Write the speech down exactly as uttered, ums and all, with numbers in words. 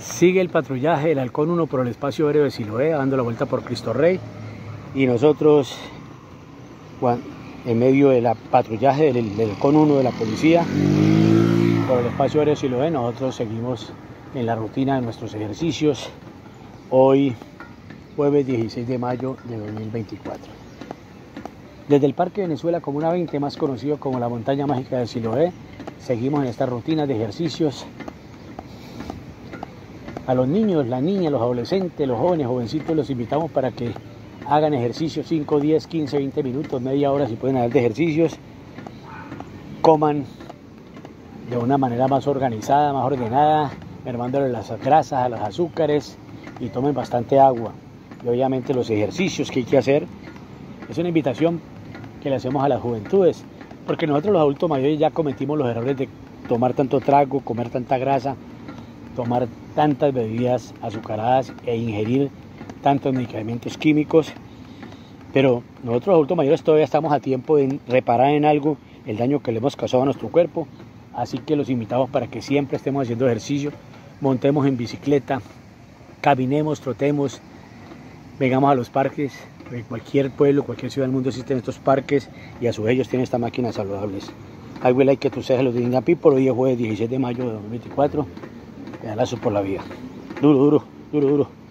Sigue el patrullaje del Halcón uno por el espacio aéreo de Siloé, dando la vuelta por Cristo Rey. Y nosotros, en medio del patrullaje del, del Halcón uno de la policía, por el espacio aéreo de Siloé, nosotros seguimos en la rutina de nuestros ejercicios. Hoy, jueves dieciséis de mayo de dos mil veinticuatro. Desde el Parque Venezuela Comuna veinte, más conocido como la Montaña Mágica de Siloé, seguimos en estas rutinas de ejercicios. A los niños, las niñas, los adolescentes, los jóvenes, jovencitos, los invitamos para que hagan ejercicios cinco, diez, quince, veinte minutos, media hora si pueden hacer de ejercicios. Coman de una manera más organizada, más ordenada, mermándole las grasas, a los azúcares, y tomen bastante agua. Y obviamente los ejercicios que hay que hacer es una invitación que le hacemos a las juventudes, porque nosotros los adultos mayores ya cometimos los errores de tomar tanto trago, comer tanta grasa, tomar tantas bebidas azucaradas e ingerir tantos medicamentos químicos. Pero nosotros los adultos mayores todavía estamos a tiempo de reparar en algo el daño que le hemos causado a nuestro cuerpo. Así que los invitamos para que siempre estemos haciendo ejercicio, montemos en bicicleta, caminemos, trotemos, vengamos a los parques. En cualquier pueblo, cualquier ciudad del mundo existen estos parques, y a su vez ellos tienen estas máquinas saludables. I will like que tú seas los de Indian People. Hoy es jueves dieciséis de mayo de dos mil veinticuatro. Pedalazo por la vida. Duro, duro, duro, duro.